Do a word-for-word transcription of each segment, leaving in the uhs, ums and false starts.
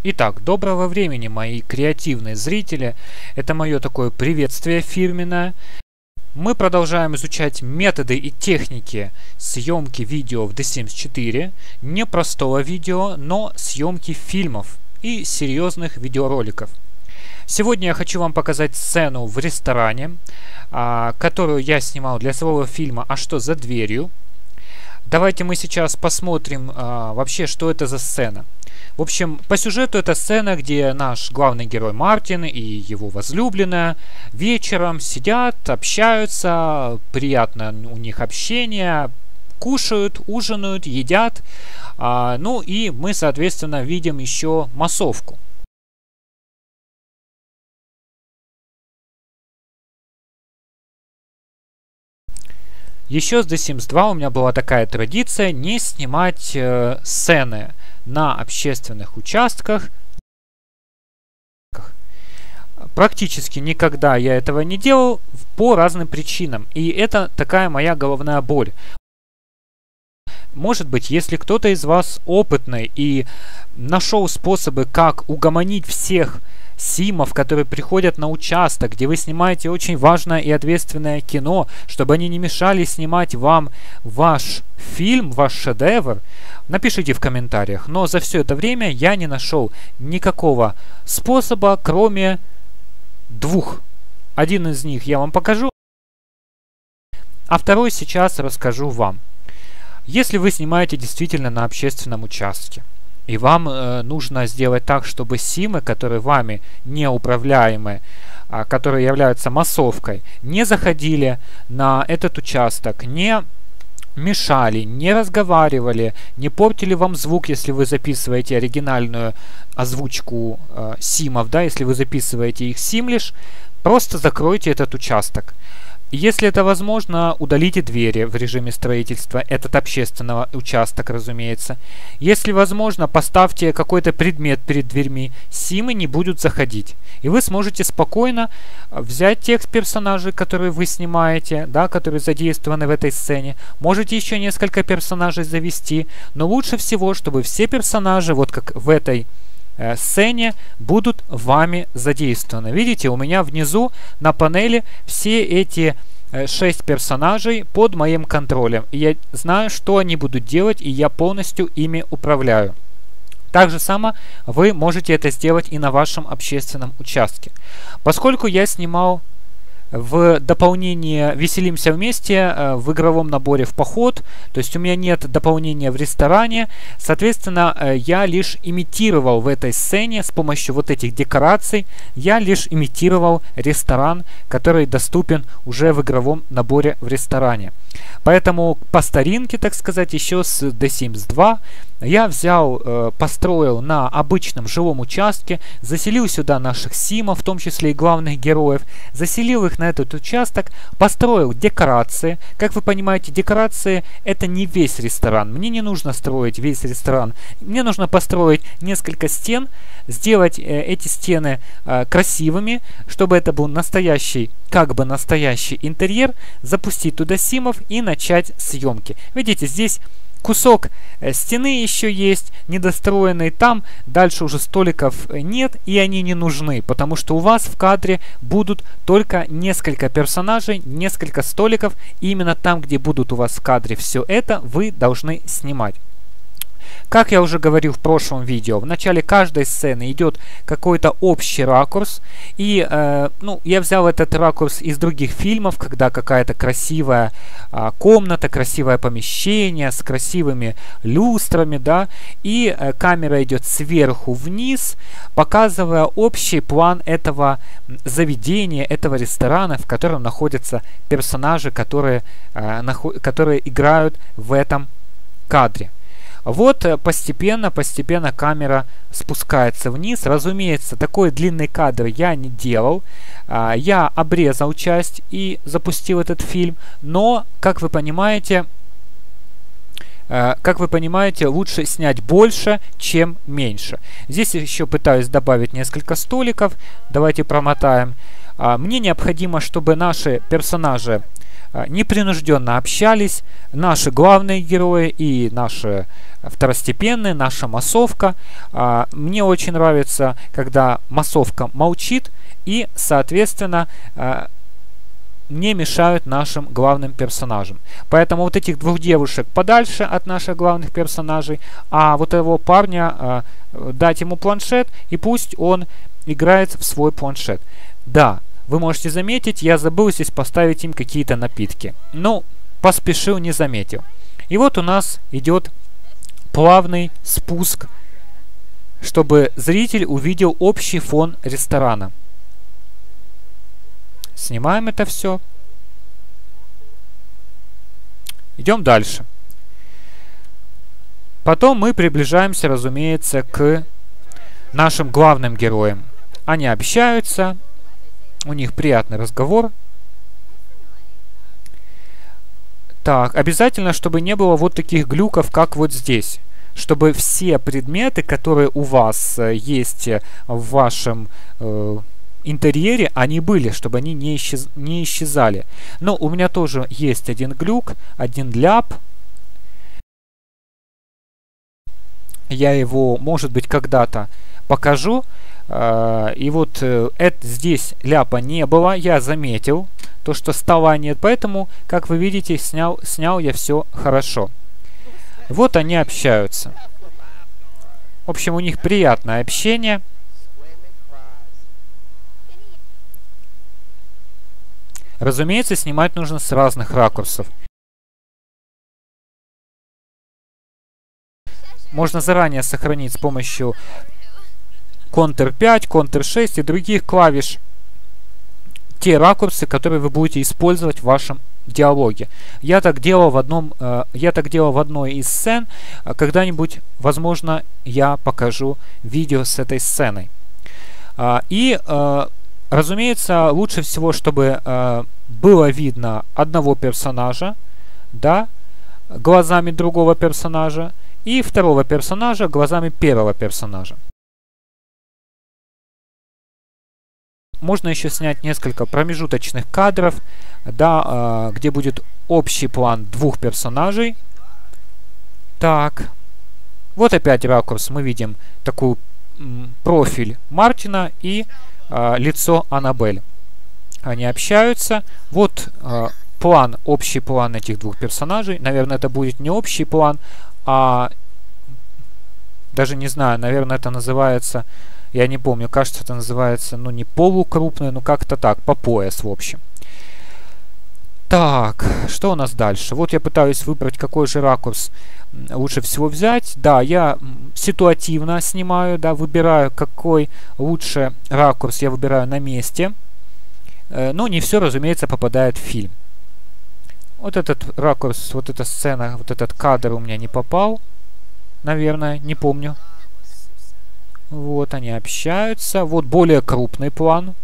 Итак, доброго времени, мои креативные зрители. Это мое такое приветствие фирменное. Мы продолжаем изучать методы и техники съемки видео в The Sims четыре. Не простого видео, но съемки фильмов и серьезных видеороликов. Сегодня я хочу вам показать сцену в ресторане, которую я снимал для своего фильма «А что за дверью?». Давайте мы сейчас посмотрим вообще, что это за сцена. В общем, по сюжету это сцена, где наш главный герой Мартин и его возлюбленная вечером сидят, общаются, приятно у них общение, кушают, ужинают, едят. А, ну и мы, соответственно, видим еще массовку. Еще с The Sims два у меня была такая традиция не снимать э, сцены на общественных участках. Практически никогда я этого не делал по разным причинам. И это такая моя головная боль. Может быть, если кто-то из вас опытный и нашел способы, как угомонить всех симов, которые приходят на участок, где вы снимаете очень важное и ответственное кино, чтобы они не мешали снимать вам ваш фильм, ваш шедевр, напишите в комментариях. Но за все это время я не нашел никакого способа, кроме двух. Один из них я вам покажу, а второй сейчас расскажу вам. Если вы снимаете действительно на общественном участке, и вам э, нужно сделать так, чтобы симы, которые вами неуправляемые, а, которые являются массовкой, не заходили на этот участок, не мешали, не разговаривали, не портили вам звук, если вы записываете оригинальную озвучку э, симов, да, если вы записываете их симлиш, просто закройте этот участок. Если это возможно, удалите двери в режиме строительства, этот общественный участок, разумеется. Если возможно, поставьте какой-то предмет перед дверьми, симы не будут заходить. И вы сможете спокойно взять тех персонажей, которые вы снимаете, да, которые задействованы в этой сцене. Можете еще несколько персонажей завести, но лучше всего, чтобы все персонажи, вот как в этой сцене, будут вами задействованы. Видите, у меня внизу на панели все эти шесть персонажей под моим контролем. И я знаю, что они будут делать, и я полностью ими управляю. Так же само вы можете это сделать и на вашем общественном участке. Поскольку я снимал в дополнение «Веселимся вместе» в игровом наборе в поход, то есть у меня нет дополнения в ресторане, соответственно, я лишь имитировал в этой сцене с помощью вот этих декораций, я лишь имитировал ресторан, который доступен уже в игровом наборе в ресторане. Поэтому по старинке, так сказать, еще с The Sims два я взял, э, построил на обычном жилом участке, заселил сюда наших симов, в том числе и главных героев, заселил их на этот участок, построил декорации. Как вы понимаете, декорации это не весь ресторан. Мне не нужно строить весь ресторан. Мне нужно построить несколько стен, сделать э, эти стены э, красивыми, чтобы это был настоящий, как бы настоящий интерьер, запустить туда симов и начать съемки. Видите, здесь кусок стены еще есть, недостроенный, там дальше уже столиков нет, и они не нужны, потому что у вас в кадре будут только несколько персонажей, несколько столиков, и именно там, где будут у вас в кадре все это, вы должны снимать. Как я уже говорил в прошлом видео, в начале каждой сцены идет какой-то общий ракурс. И э, ну, я взял этот ракурс из других фильмов, когда какая-то красивая э, комната, красивое помещение с красивыми люстрами, да, и э, камера идет сверху вниз, показывая общий план этого заведения, этого ресторана, в котором находятся персонажи, которые, э, нахо- которые играют в этом кадре. Вот постепенно, постепенно камера спускается вниз. Разумеется, такой длинный кадр я не делал. Я обрезал часть и запустил этот фильм. Но, как вы понимаете, как вы понимаете, лучше снять больше, чем меньше. Здесь еще пытаюсь добавить несколько столиков. Давайте промотаем. Мне необходимо, чтобы наши персонажи непринужденно общались наши главные герои и наши второстепенные, наша массовка. Мне очень нравится, когда массовка молчит и, соответственно, не мешают нашим главным персонажам. Поэтому вот этих двух девушек подальше от наших главных персонажей, а вот этого парня дать ему планшет, и пусть он играет в свой планшет. Да, вы можете заметить, я забыл здесь поставить им какие-то напитки. Ну, поспешил, не заметил. И вот у нас идет плавный спуск, чтобы зритель увидел общий фон ресторана. Снимаем это все. Идем дальше. Потом мы приближаемся, разумеется, к нашим главным героям. Они общаются, у них приятный разговор. Так, обязательно, чтобы не было вот таких глюков, как вот здесь. Чтобы все предметы, которые у вас э, есть в вашем э, интерьере, они были, чтобы они не, исчез не исчезали. Но у меня тоже есть один глюк, один ляп. Я его, может быть, когда-то покажу. Э, и вот э, это, здесь ляпа не было, я заметил. То, что стола нет, поэтому, как вы видите, снял, снял я все хорошо. Вот они общаются. В общем, у них приятное общение. Разумеется, снимать нужно с разных ракурсов. Можно заранее сохранить с помощью контр пять, контр шесть и других клавиш те ракурсы, которые вы будете использовать в вашем диалоге. Я так делал в одном, э, я так делал в одной из сцен. Когда-нибудь, возможно, я покажу видео с этой сценой. А, и, э, разумеется, лучше всего, чтобы э, было видно одного персонажа, да, глазами другого персонажа, и второго персонажа глазами первого персонажа. Можно еще снять несколько промежуточных кадров, да, э, где будет общий план двух персонажей. Так, вот опять ракурс. Мы видим такой профиль Мартина и э, лицо Аннабель. Они общаются. Вот э, план, общий план этих двух персонажей. Наверное, это будет не общий план, а даже не знаю, наверное, это называется... Я не помню, кажется, это называется, ну, не полукрупный, но как-то так, по пояс, в общем. Так, что у нас дальше? Вот я пытаюсь выбрать, какой же ракурс лучше всего взять. Да, я ситуативно снимаю, да, выбираю, какой лучше ракурс я выбираю на месте. Но не все, разумеется, попадает в фильм. Вот этот ракурс, вот эта сцена, вот этот кадр у меня не попал. Наверное, не помню. Вот они общаются. Вот более крупный план.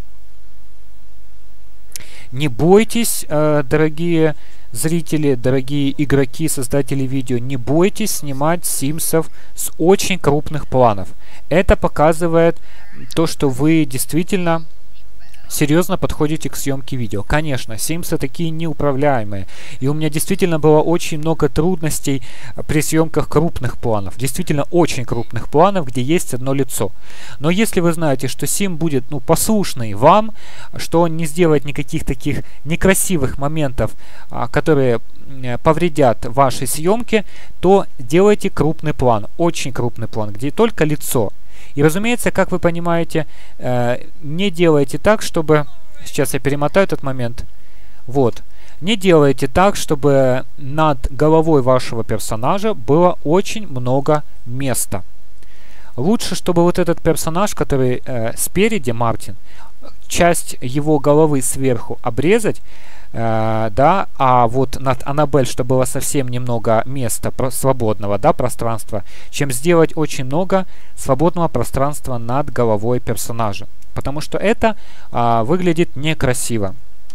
Не бойтесь, э, дорогие зрители, дорогие игроки, создатели видео, не бойтесь снимать Симсов с очень крупных планов. Это показывает то, что вы действительно серьезно подходите к съемке видео. Конечно, Симсы такие неуправляемые. И у меня действительно было очень много трудностей при съемках крупных планов. Действительно очень крупных планов, где есть одно лицо. Но если вы знаете, что Сим будет, ну, послушный вам, что он не сделает никаких таких некрасивых моментов, а, которые повредят вашей съемке, то делайте крупный план. Очень крупный план, где только лицо. И, разумеется, как вы понимаете, э, не делайте так, чтобы... Сейчас я перемотаю этот момент. Вот. Не делайте так, чтобы над головой вашего персонажа было очень много места. Лучше, чтобы вот этот персонаж, который э, спереди, Мартин, часть его головы сверху обрезать, э, да, а вот над Аннабель, чтобы было совсем немного места свободного, да, пространства, чем сделать очень много свободного пространства над головой персонажа. Потому что это э, выглядит некрасиво.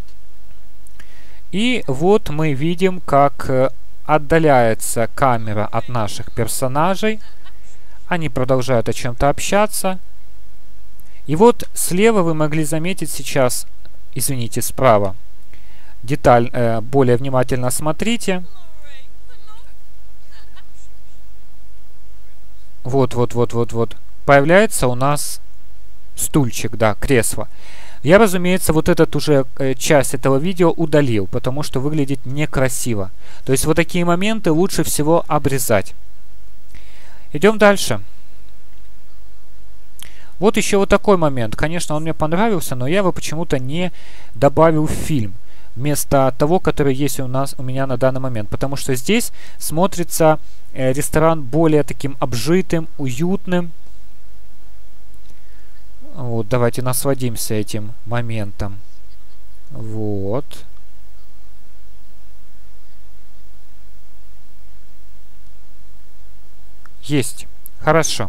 И вот мы видим, как э, отдаляется камера от наших персонажей. Они продолжают о чем-то общаться. И вот слева вы могли заметить сейчас, извините, справа, деталь, э, более внимательно смотрите. Вот, вот, вот, вот, вот. Появляется у нас стульчик, да, кресло. Я, разумеется, вот этот уже э, часть этого видео удалил, потому что выглядит некрасиво. То есть вот такие моменты лучше всего обрезать. Идем дальше. Вот еще вот такой момент. Конечно, он мне понравился, но я его почему-то не добавил в фильм. Вместо того, который есть у нас у меня на данный момент. Потому что здесь смотрится э, ресторан более таким обжитым, уютным. Вот, давайте насладимся этим моментом. Вот. Есть. Хорошо.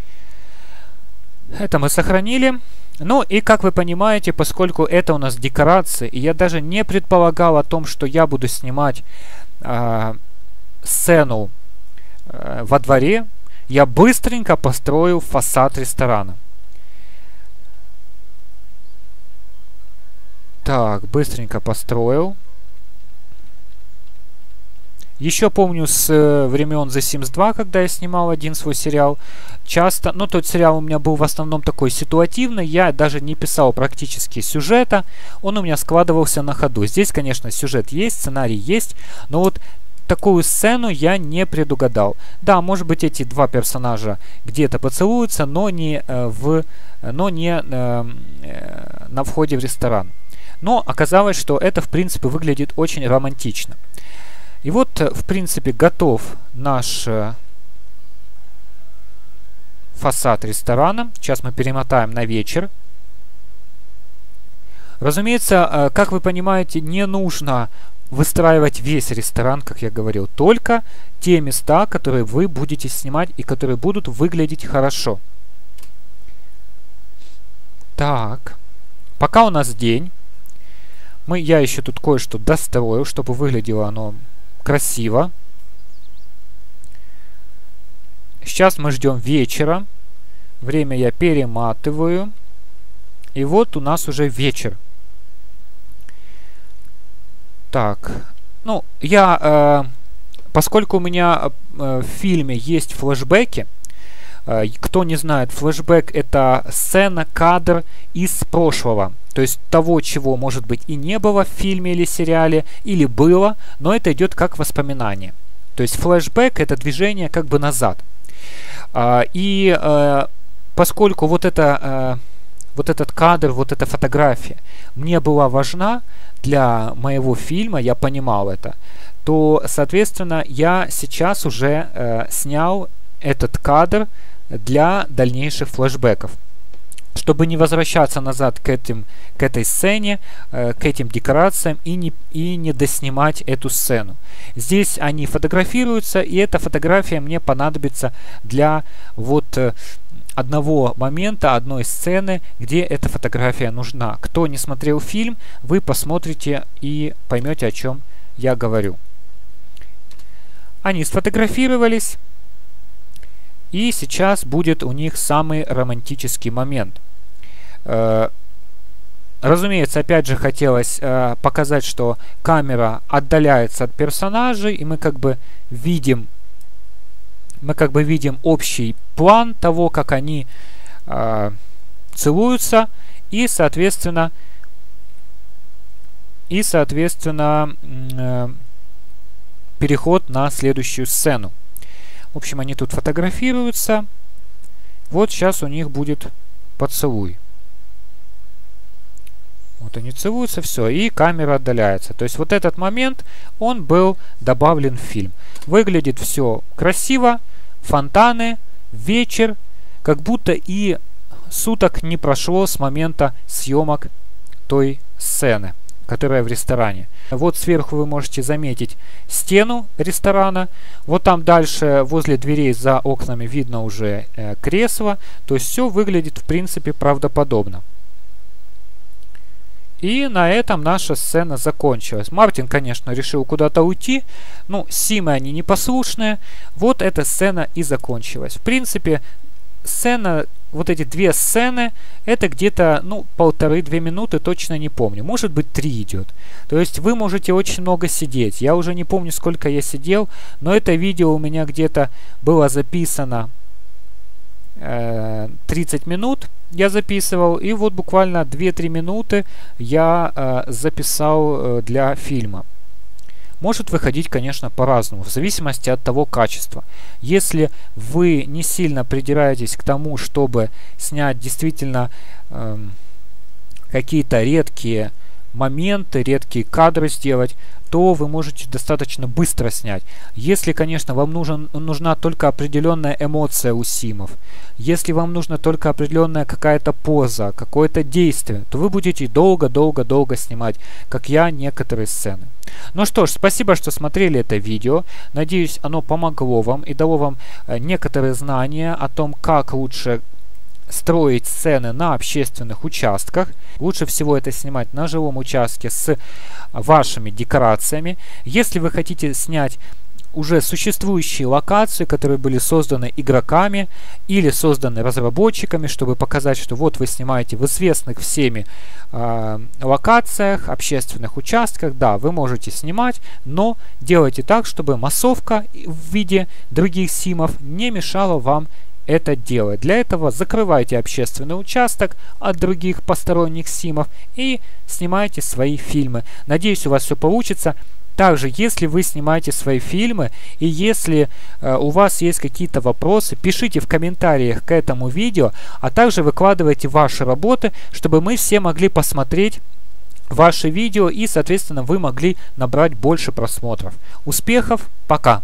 Это мы сохранили. Ну и как вы понимаете, поскольку это у нас декорации, и я даже не предполагал о том, что я буду снимать э, сцену э, во дворе, я быстренько построил фасад ресторана. Так, быстренько построил. Еще помню с э, времен The Sims два, когда я снимал один свой сериал, часто, ну тот сериал у меня был в основном такой ситуативный, я даже не писал практически сюжета, он у меня складывался на ходу. Здесь, конечно, сюжет есть, сценарий есть, но вот такую сцену я не предугадал. Да, может быть, эти два персонажа где-то поцелуются, но не, э, в, но не э, э, на входе в ресторан. Но оказалось, что это, в принципе, выглядит очень романтично. И вот, в принципе, готов наш э, фасад ресторана. Сейчас мы перемотаем на вечер. Разумеется, э, как вы понимаете, не нужно выстраивать весь ресторан, как я говорил, только те места, которые вы будете снимать и которые будут выглядеть хорошо. Так, пока у нас день. Мы, я еще тут кое-что достроил, чтобы выглядело оно красиво. Сейчас мы ждем вечера. Время я перематываю. И вот у нас уже вечер. Так, ну, я, э, поскольку у меня э, в фильме есть флешбеки, э, кто не знает, флешбек — это сцена, кадр из прошлого. То есть того, чего, может быть, и не было в фильме или сериале, или было, но это идет как воспоминание. То есть флешбэк — это движение как бы назад. А, и а, поскольку вот, это, а, вот этот кадр, вот эта фотография мне была важна для моего фильма, я понимал это, то, соответственно, я сейчас уже а, снял этот кадр для дальнейших флешбеков. Чтобы не возвращаться назад к, этим, к этой сцене, э, к этим декорациям и не, и не доснимать эту сцену. Здесь они фотографируются, и эта фотография мне понадобится для вот э, одного момента, одной сцены, где эта фотография нужна. Кто не смотрел фильм, вы посмотрите и поймете, о чем я говорю. Они сфотографировались. И сейчас будет у них самый романтический момент. Э, разумеется, опять же хотелось э, показать, что камера отдаляется от персонажей, и мы как бы видим, мы как бы видим общий план того, как они э, целуются, и соответственно, и соответственно э, переход на следующую сцену. В общем, они тут фотографируются. Вот сейчас у них будет поцелуй. Вот они целуются, все, и камера отдаляется. То есть вот этот момент, он был добавлен в фильм. Выглядит все красиво, фонтаны, вечер, как будто и суток не прошло с момента съемок той сцены, которая в ресторане. Вот сверху вы можете заметить стену ресторана. Вот там дальше, возле дверей за окнами, видно уже э, кресло. То есть все выглядит, в принципе, правдоподобно. И на этом наша сцена закончилась. Мартин, конечно, решил куда-то уйти. Ну, симы они непослушные. Вот эта сцена и закончилась. В принципе, сцена вот эти две сцены, это где-то, ну, полторы-две минуты, точно не помню. Может быть, три идет. То есть вы можете очень много сидеть. Я уже не помню, сколько я сидел, но это видео у меня где-то было записано э, тридцать минут. Я записывал, и вот буквально две-три минуты я э, записал э, для фильма. Может выходить, конечно, по-разному, в зависимости от того качества. Если вы не сильно придираетесь к тому, чтобы снять действительно э, какие-то редкие моменты, редкие кадры сделать, то вы можете достаточно быстро снять. Если, конечно, вам нужен, нужна только определенная эмоция у симов, если вам нужна только определенная какая-то поза, какое-то действие, то вы будете долго-долго-долго снимать, как я, некоторые сцены. Ну что ж, спасибо, что смотрели это видео. Надеюсь, оно помогло вам и дало вам э, некоторые знания о том, как лучше строить сцены на общественных участках. Лучше всего это снимать на жилом участке с вашими декорациями. Если вы хотите снять уже существующие локации, которые были созданы игроками или созданы разработчиками, чтобы показать, что вот вы снимаете в известных всеми э, локациях, общественных участках, да, вы можете снимать, но делайте так, чтобы массовка в виде других симов не мешала вам это делать. Для этого закрывайте общественный участок от других посторонних симов и снимайте свои фильмы. Надеюсь, у вас все получится. Также, если вы снимаете свои фильмы и если э, у вас есть какие-то вопросы, пишите в комментариях к этому видео, а также выкладывайте ваши работы, чтобы мы все могли посмотреть ваши видео и, соответственно, вы могли набрать больше просмотров. Успехов! Пока!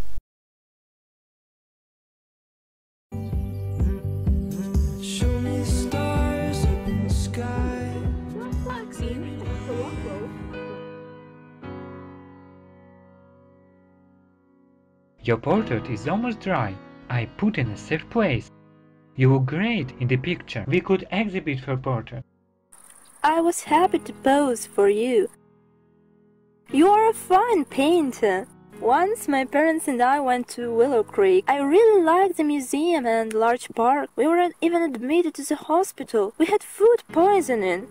Your portrait is almost dry. I put in a safe place. You look great in the picture. We could exhibit your portrait. I was happy to pose for you. You are a fine painter. Once my parents and I went to Willow Creek. I really liked the museum and large park. We were even admitted to the hospital. We had food poisoning.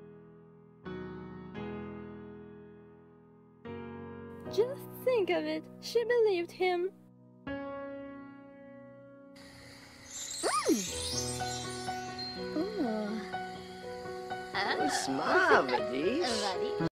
Just think of it. She believed him. Smile, Vadis.